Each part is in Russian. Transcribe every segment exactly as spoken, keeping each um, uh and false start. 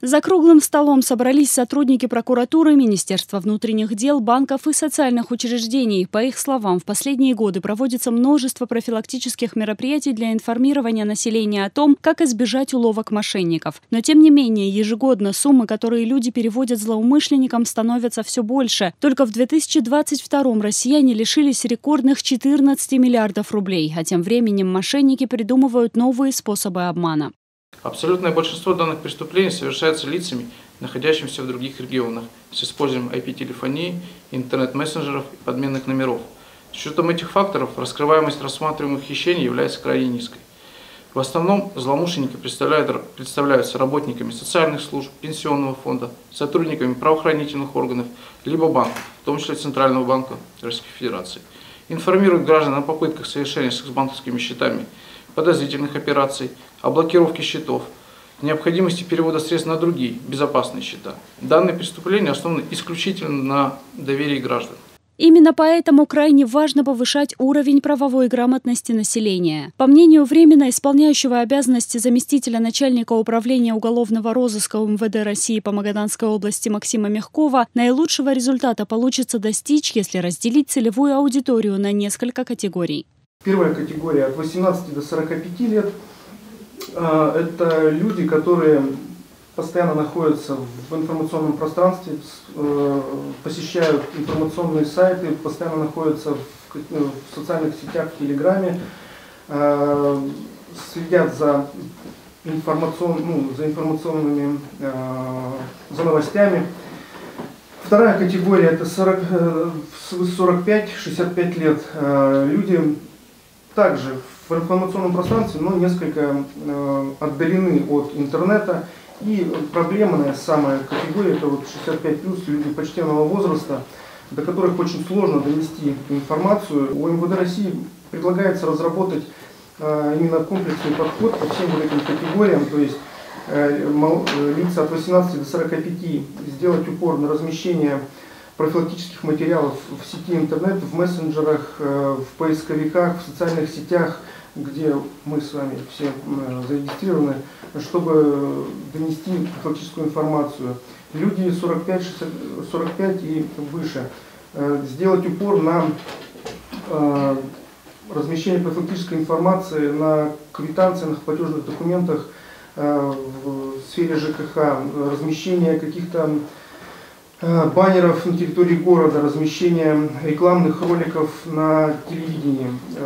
За круглым столом собрались сотрудники прокуратуры, Министерства внутренних дел, банков и социальных учреждений. По их словам, в последние годы проводится множество профилактических мероприятий для информирования населения о том, как избежать уловок мошенников. Но тем не менее, ежегодно суммы, которые люди переводят злоумышленникам, становятся все больше. Только в две тысячи двадцать втором россияне лишились рекордных четырнадцати миллиардов рублей, а тем временем мошенники придумывают новые способы обмана. Абсолютное большинство данных преступлений совершается лицами, находящимися в других регионах, с использованием ай пи-телефонии, интернет-мессенджеров и подменных номеров. С учетом этих факторов раскрываемость рассматриваемых хищений является крайне низкой. В основном злоумышленники представляются работниками социальных служб, пенсионного фонда, сотрудниками правоохранительных органов, либо банков, в том числе Центрального банка Российской Федерации. Информируют граждан о попытках совершения с банковскими счетами подозрительных операций, о блокировке счетов, необходимости перевода средств на другие безопасные счета. Данные преступления основаны исключительно на доверии граждан. Именно поэтому крайне важно повышать уровень правовой грамотности населения. По мнению временно исполняющего обязанности заместителя начальника управления уголовного розыска эм вэ дэ России по Магаданской области Максима Мягкова, наилучшего результата получится достичь, если разделить целевую аудиторию на несколько категорий. Первая категория от восемнадцати до сорока пяти лет. Это люди, которые постоянно находятся в информационном пространстве, посещают информационные сайты, постоянно находятся в социальных сетях, в Телеграме, следят за, информацион, ну, за информационными, за новостями. Вторая категория – это сорок пять — шестьдесят пять лет. Люди также в информационном пространстве, но несколько э, отдалены от интернета. И проблемная самая категория – это вот шестьдесят пять плюс, люди почтенного возраста, до которых очень сложно донести информацию. У эм вэ дэ России предлагается разработать э, именно комплексный подход по всем вот этим категориям, то есть э, лица от восемнадцати до сорока пяти сделать упор на размещение профилактических материалов в сети интернет, в мессенджерах, в поисковиках, в социальных сетях, где мы с вами все зарегистрированы, чтобы донести профилактическую информацию. Люди сорок пять — сорок пять и выше, сделать упор на размещение профилактической информации на квитанциях, платежных документах в сфере жэ ка ха, размещение каких-то баннеров на территории города, размещение рекламных роликов на телевидении.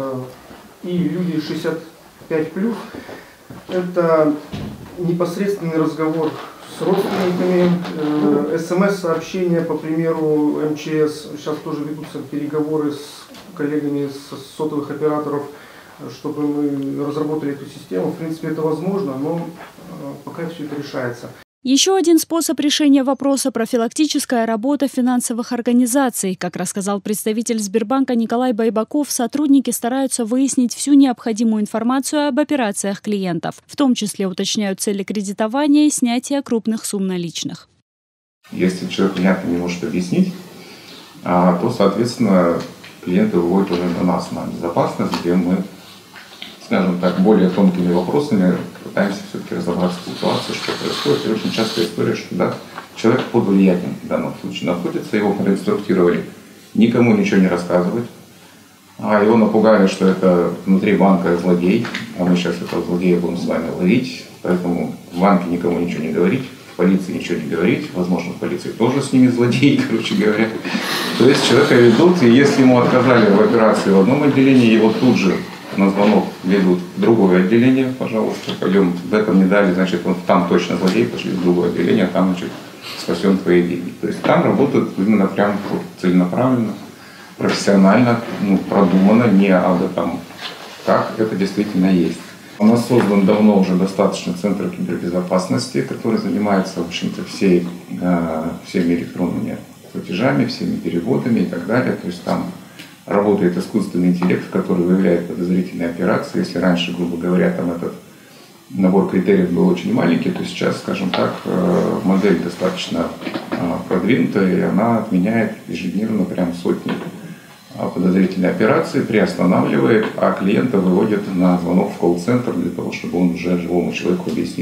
И люди шестьдесят пять плюс – это непосредственный разговор с родственниками, эс эм эс-сообщения, по примеру эм че эс. Сейчас тоже ведутся переговоры с коллегами с сотовых операторов, чтобы мы разработали эту систему. В принципе, это возможно, но пока все это решается. Еще один способ решения вопроса – профилактическая работа финансовых организаций. Как рассказал представитель Сбербанка Николай Байбаков, сотрудники стараются выяснить всю необходимую информацию об операциях клиентов. В том числе уточняют цели кредитования и снятия крупных сумм наличных. Если человек понятно не может объяснить, то, соответственно, клиенты выводят уже на нас, на безопасность, где мы, скажем так, более тонкими вопросами пытаемся все-таки разобраться в ситуации, что происходит. И очень частая история, что да, человек под влиянием в данном случае находится, его проинструктировали никому ничего не рассказывать, а его напугали, что это внутри банка злодей, а мы сейчас этого злодея будем с вами ловить, поэтому в банке никому ничего не говорить, в полиции ничего не говорить, возможно, в полиции тоже с ними злодеи, короче говоря. То есть человека ведут, и если ему отказали в операции в одном отделении, его тут же на звонок ведут в другое отделение, пожалуйста, пойдем, в этом не дали, значит, вот там точно злодей, пошли в другое отделение, там, значит, спасен твои деньги. То есть там работают именно прям вот, целенаправленно, профессионально, ну, продумано, не абы там, как это действительно есть. У нас создан давно уже достаточно центр кибербезопасности, который занимается, в общем-то, всей, э, всеми электронными платежами, всеми переводами и так далее. То есть там работает искусственный интеллект, который выявляет подозрительные операции. Если раньше, грубо говоря, там этот набор критериев был очень маленький, то сейчас, скажем так, модель достаточно продвинутая, и она отменяет ежедневно прям сотни подозрительных операций, приостанавливает, а клиента выводит на звонок в колл-центр для того, чтобы он уже живому человеку объяснил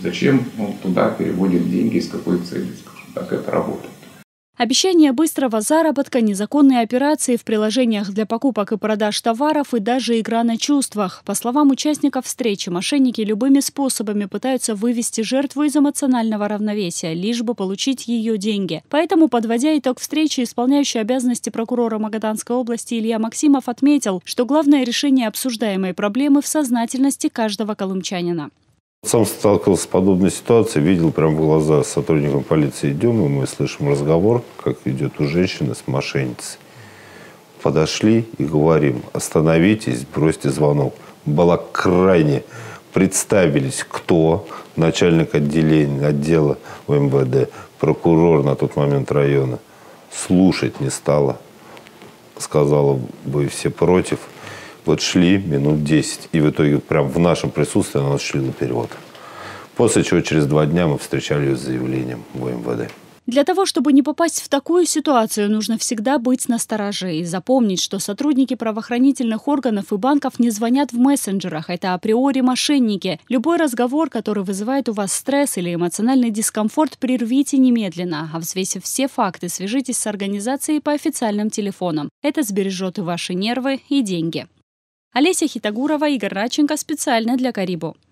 Зачем он туда переводит деньги, с какой целью, скажем так, это работает. Обещание быстрого заработка, незаконные операции в приложениях для покупок и продаж товаров и даже игра на чувствах. По словам участников встречи, мошенники любыми способами пытаются вывести жертву из эмоционального равновесия, лишь бы получить ее деньги. Поэтому, подводя итог встречи, исполняющий обязанности прокурора Магаданской области Илья Максимов отметил, что главное решение обсуждаемой проблемы в сознательности каждого колымчанина. Сам сталкивался с подобной ситуацией, видел прямо в глаза с сотрудником полиции идем, и мы слышим разговор, как идет у женщины с мошенницей. Подошли и говорим: остановитесь, бросьте звонок. Была крайне, представились, кто, начальник отделения, отдела эм вэ дэ, прокурор на тот момент района. Слушать не стала. Сказала: вы все против. Вот шли минут десять, и в итоге прям в нашем присутствии она шли на перевод. После чего через два дня мы встречали ее с заявлением в эм вэ дэ. Для того, чтобы не попасть в такую ситуацию, нужно всегда быть настороже и запомнить, что сотрудники правоохранительных органов и банков не звонят в мессенджерах. Это априори мошенники. Любой разговор, который вызывает у вас стресс или эмоциональный дискомфорт, прервите немедленно. А взвесив все факты, свяжитесь с организацией по официальным телефонам. Это сбережет и ваши нервы, и деньги. Олеся Хитагурова, Игорь Радченко. Специально для Карибу.